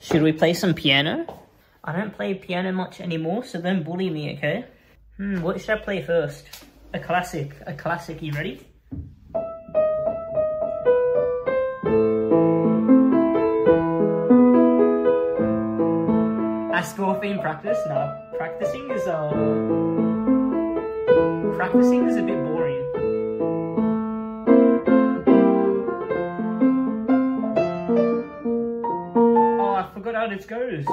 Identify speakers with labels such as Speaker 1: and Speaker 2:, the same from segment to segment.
Speaker 1: Should we play some piano? I don't play piano much anymore, so don't bully me, okay? What should I play first? A classic, you ready? Astrophine practice? No, practicing is a bit boring. Oh, I forgot how this goes.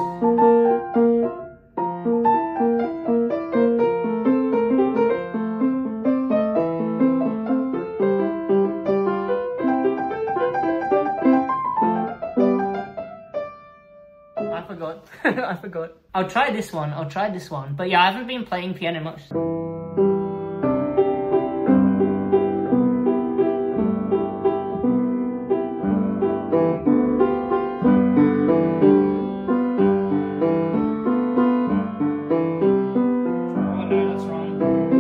Speaker 1: I forgot. I'll try this one. But yeah, I haven't been playing piano much. Oh no, that's wrong.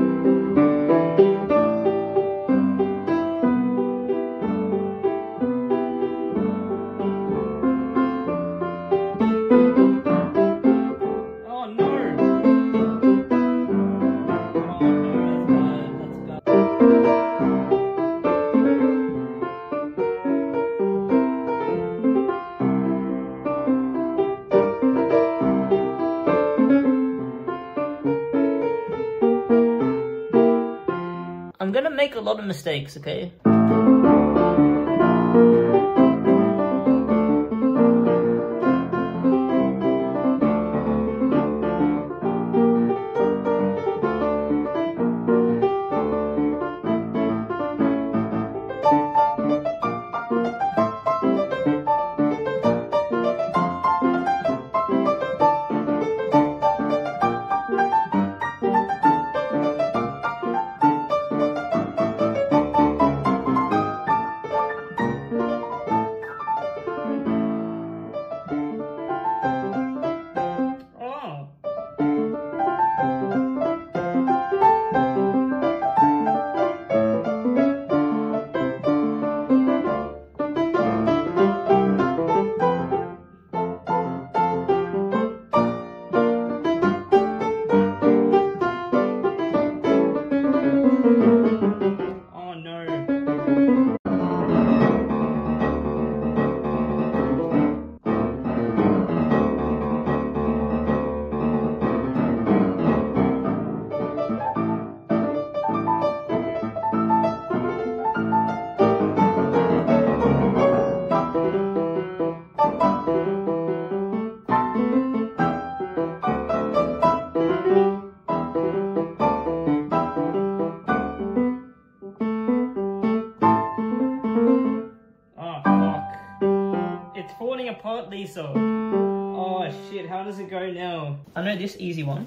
Speaker 1: I'm gonna make a lot of mistakes, okay? Falling apart, Lisa. Oh shit, how does it go now? I know this easy one.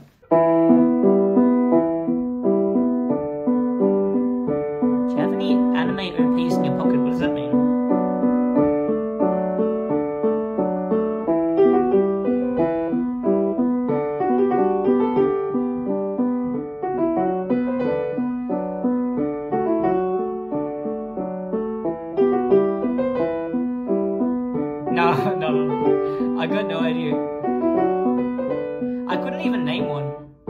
Speaker 1: Do you have any anime OPs in your pocket? What does that mean? No, I got no idea. I couldn't even name one.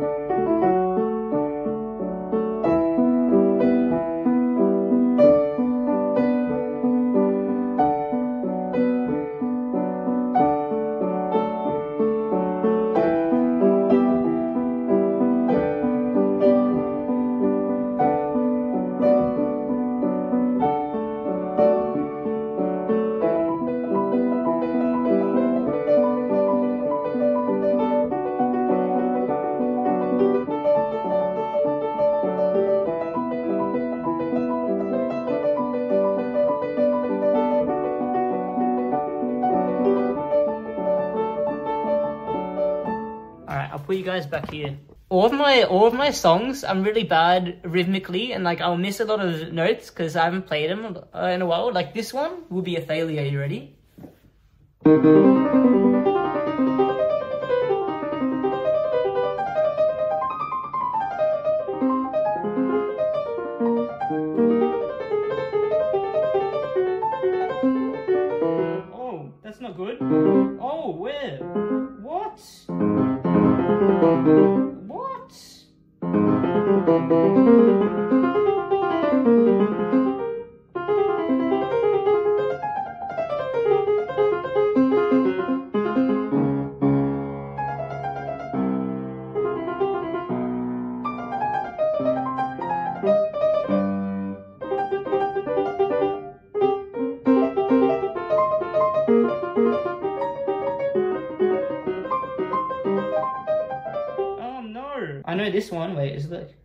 Speaker 1: I'll put you guys back here. All of my songs, I'm really bad rhythmically, and like I'll miss a lot of notes because I haven't played them in a while. Like this one will be a failure. You ready? Oh, that's not good. Oh, wait. Where? What? What? Oh no! I know this one. Wait, is it like...